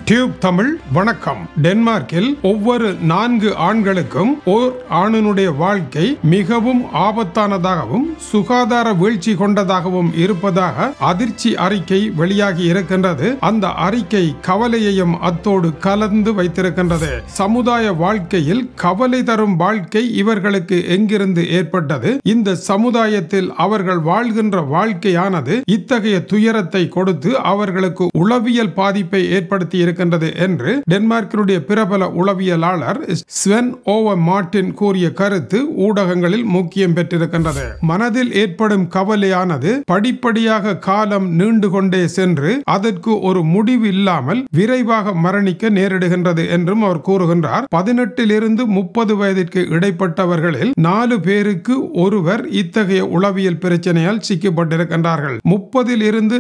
Tube Tamil வணக்கம். டென்மார்க்கில் ஒவ்வொரு 4 ஆண்களுக்கும் ஓர் ஆணினுடைய வாழ்க்கை மிகவும் ஆபத்தானதாகவும் சுகாதார வீழ்ச்சி கொண்டதாகவும் இருப்பதாக அதிர்ச்சி அறிக்கை வெளியாகி இருக்கின்றது. அந்த அறிக்கை கவலையையும் அத்தோடு கலந்து வைத்திருக்கின்றது. சமுதாய வாழ்க்கையில் கவலை தரும் வாழ்க்கை இவர்களுக்கு எங்கிருந்து ஏற்பட்டது? இந்த சமுதாயத்தில் அவர்கள் வாழ்கின்ற வாழ்க்கையானது இத்தகைய துயரத்தை கொடுத்து அவர்களுக்கு உளவியல் பாதிப்பை ஏற்படுத்தி இருக்கின்றது என்று டென்மார்க்கினுடைய பிரபல உளவியலாளர் ஸ்வென் ஓவர் மார்டின் கூறிய கருத்து ஊடகங்களில் முக்கியம் பெற்றிருக்கின்றது. மனதில் ஏற்படும் கவலையானது படிப்படியாக காலம் நீண்டு கொண்டே சென்று அதற்கு ஒரு முடிவு இல்லாமல் விரைவாக மரணிக்க நேரிடுகின்றது என்றும் அவர் கூறுகின்றார். 18 30 வயதிற்கு இடைப்பட்டவர்களில் 4 பேருக்கு ஒருவர் இத்தகைய உளவியல் பிரச்சனையால் சிக்கப்பட்டிருக்கின்றார்கள். 30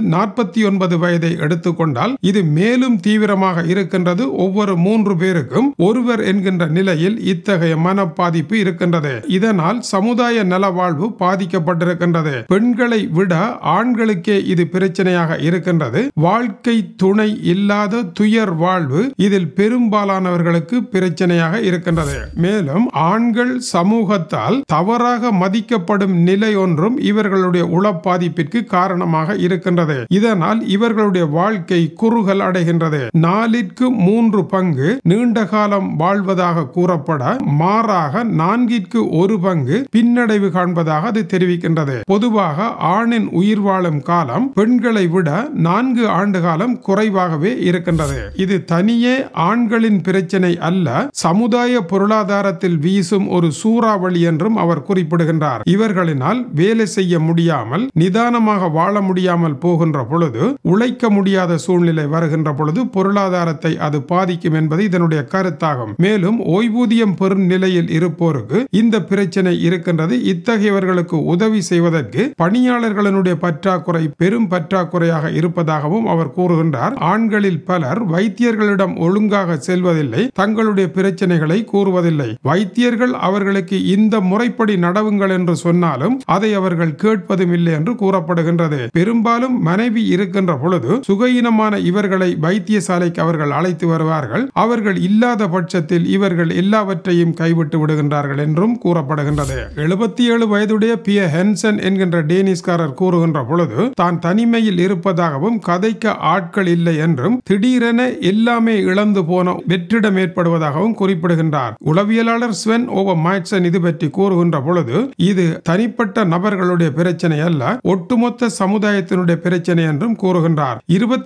49 வயதை எடுத்துக்கொண்டால் இது மேலும் தீவிரமாக இருக்கின்றது. ஒவ்வொரு 3 பேருக்கும் ஒருவர் என்கின்ற நிலையில் இத்தகைய மன பாதிப்பு இருக்கின்றது. இதனால் சமுதாய நலவாழ்வு பாதிக்கப்பட்டிருக்கின்றது. பெண்களை விட ஆண்களுக்கே இது பிரச்சனையாக இருக்கின்றது. வாழ்க்கை துணை இல்லாத துயர் வாழ்வு இதில் பெரும்பாலானவர்களுக்கு பிரச்சனையாக இருக்கின்றது. மேலும் ஆண்கள் சமூகத்தால் தவறாக மதிக்கப்படும் நிலை ஒன்றும் இவர்களுடைய உள பாதிப்பிற்கு காரணமாக இருக்கின்றது. இதனால் இவர்களுடைய வாழ்க்கை குறுகல் அடைகின்றது. 4ற்கு 3 பங்கு நீண்ட காலம் வாழ்வதாக கூறப்பட மாறாக 4ற்கு 1 பங்கு பின்னடைவு காண்பதாக அது தெரிவிக்கின்றது. பொதுவாக ஆணின் உயிர் வாழும் காலம் பெண்களை விட 4 ஆண்டு காலம் குறைவாகவே இருக்கின்றது. இது தனியே ஆண்களின் பிரச்சனை அல்ல, சமுதாய பொருளாதாரத்தில் வீசும் ஒரு சூறாவளி என்றும் அவர் குறிப்பிடுகின்றார். இவர்களினால் வேலை செய்ய முடியாமல் நிதானமாக வாழ முடியாமல் போகின்ற பொழுது, உழைக்க முடியாத சூழ்நிலை வருகின்ற பொழுது பொருளாதாரத்தை அது பாதிக்கும் என்பது இதனுடைய கருத்தாகும். மேலும் ஓய்வூதியம் பெறும் நிலையில் இருப்போருக்கு இந்த பிரச்சனை இருக்கின்றது. இத்தகையவர்களுக்கு உதவி செய்வதற்கு பணியாளர்களுடைய பற்றாக்குறை பெரும் பற்றாக்குறையாக இருப்பதாகவும் அவர் கூறுகின்றார். ஆண்களில் பலர் வைத்தியர்களிடம் ஒழுங்காக செல்வதில்லை, தங்களுடைய பிரச்சனைகளை கூறுவதில்லை. வைத்தியர்கள் அவர்களுக்கு இந்த முறைப்படி நடவுங்கள் என்று சொன்னாலும் அதை அவர்கள் கேட்பதும் இல்லை என்று கூறப்படுகின்றது. பெரும்பாலும் மனைவி இருக்கின்ற பொழுது சுகையினமான இவர்களை வைத்தியசாலைக்கு அவர்கள் அழைத்து வருவார்கள். அவர்கள் இல்லாத பட்சத்தில் இவர்கள் எல்லாவற்றையும் கைவிட்டு விடுகின்றார்கள் என்றும் கூறப்படுகின்றது. 77 வயதுடைய பியர் ஹென்சன் என்கின்ற டேனிஷ்காரர் கூறுகின்ற பொழுது தான் தனிமையில் இருப்பதாகவும் கதைக்க ஆட்கள் இல்லை என்றும் திடீரென எல்லாமே இழந்து போன வெற்றிடம் ஏற்படுவதாகவும் குறிப்பிடுகின்றார். உளவியலாளர் ஸ்வென் ஓவர் மார்டின் இது பற்றி கூறுகின்ற பொழுது இது தனிப்பட்ட நபர்களுடைய பிரச்சனை அல்ல, ஒட்டுமொத்த சமுதாயத்தினுடைய பிரச்சனை என்றும் கூறுகின்றார்.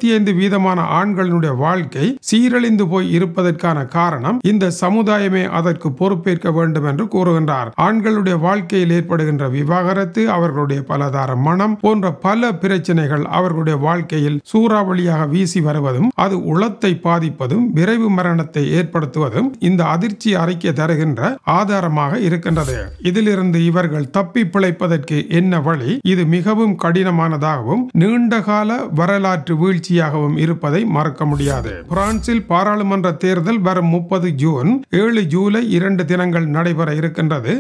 25% ஆண்களுடைய வாழ்க்கை சீரழிந்து போய் இருப்பதற்கான காரணம் இந்த சமுதாயமே அதற்கு பொறுப்பேற்க வேண்டும் என்று கூறுகின்றார். ஆண்களுடைய வாழ்க்கையில் ஏற்படுகின்ற விவாகரத்து, அவர்களுடைய பலதார மனம் போன்ற பல பிரச்சனைகள் அவர்களுடைய வாழ்க்கையில் சூறாவளியாக வீசி வருவதும் அது உளத்தை பாதிப்பதும் விரைவு மரணத்தை ஏற்படுத்துவதும் இந்த அதிர்ச்சி அறிக்கை தருகின்ற ஆதாரமாக இருக்கின்றது. இதிலிருந்து இவர்கள் தப்பி பிழைப்பதற்கு என்ன வழி? இது மிகவும் கடினமானதாகவும் நீண்டகால வரலாற்று வீழ்ச்சியாகவும் இருப்பதை மறக்க முடியாது. பிரான்சில் பாராளுமன்ற தேர்தல் வரும் 30 ஜூன் 7 ஜூலை 2 தினங்கள் நடைபெற இருக்கின்றது.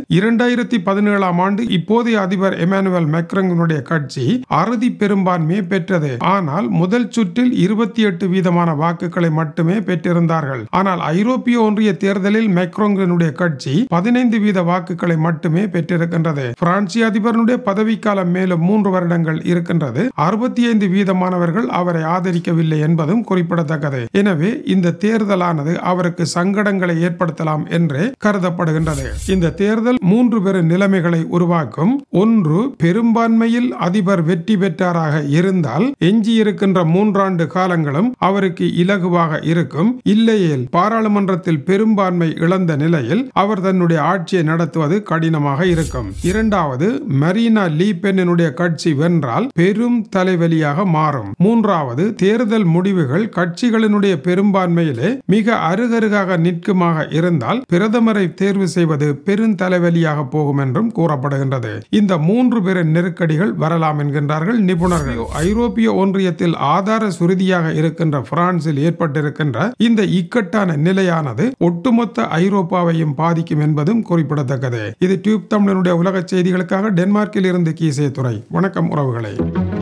2017 ஆண்டு இப்போதைய அதிபர் எமானுவேல் மேக்ரானுடைய கட்சி அறுதி பெரும்பான்மையை பெற்றது. ஆனால் முதல் சுற்றில் 28% வாக்குகளை மட்டுமே பெற்றிருந்தார்கள். ஆனால் ஐரோப்பிய ஒன்றிய தேர்தலில் மேக்ரானுடைய கட்சி 15% வாக்குகளை மட்டுமே பெற்றிருக்கின்றது. பிரான்சிய அதிபருடைய பதவிக்காலம் மேலும் 3 வருடங்கள் இருக்கின்றது. 65% அவரை ஆதரிக்கவில்லை என்பதும் குறிப்பிடத்தக்கது. எனவே இந்த தேர்தலானது அவருக்கு சங்கடங்களை ஏற்படுத்தலாம் என்றே கருதப்படுகின்றது. இந்த தேர்தல் 3 பெரு நிலைமைகளை உருவாக்கும். ஒன்று, பெரும்பான்மையில் அதிபர் வெற்றி பெற்றாராக இருந்தால் எஞ்சியிருக்கின்ற 3 ஆண்டு காலங்களும் அவருக்கு இலகுவாக இருக்கும். இல்லையேல் பாராளுமன்றத்தில் பெரும்பான்மை இழந்த நிலையில் அவர் தன்னுடைய ஆட்சியை நடத்துவது கடினமாக இருக்கும். இரண்டாவது, மரீனா லீ பென்னுடைய கட்சி வென்றால் பெரும் தலைவலியாக மாறும். மூன்றாவது, தேர்தல் முடிவுகள் கட்சிகளினுடைய பெரும்பான்மையிலே மிக அருகருகாக நிற்குமாக இருந்தால் பிரதமரை தேர்வு செய்வது பெருந்தலைவலியாக போகும் என்றும் கூறப்படுகின்றது. இந்த 3 பெரு நெருக்கடிகள் வரலாம் என்கின்றார்கள் நிபுணர்கள். ஐரோப்பிய ஒன்றியத்தில் ஆதார சுருதியாக இருக்கின்ற பிரான்சில் ஏற்பட்டிருக்கின்ற இந்த இக்கட்டான நிலையானது ஒட்டுமொத்த ஐரோப்பாவையும் பாதிக்கும் என்பதும் குறிப்பிடத்தக்கது. இது டியூப் தமிழனுடைய உலக செய்திகளுக்காக டென்மார்க்கில் இருந்து கீசே துறை. வணக்கம் உறவுகளை.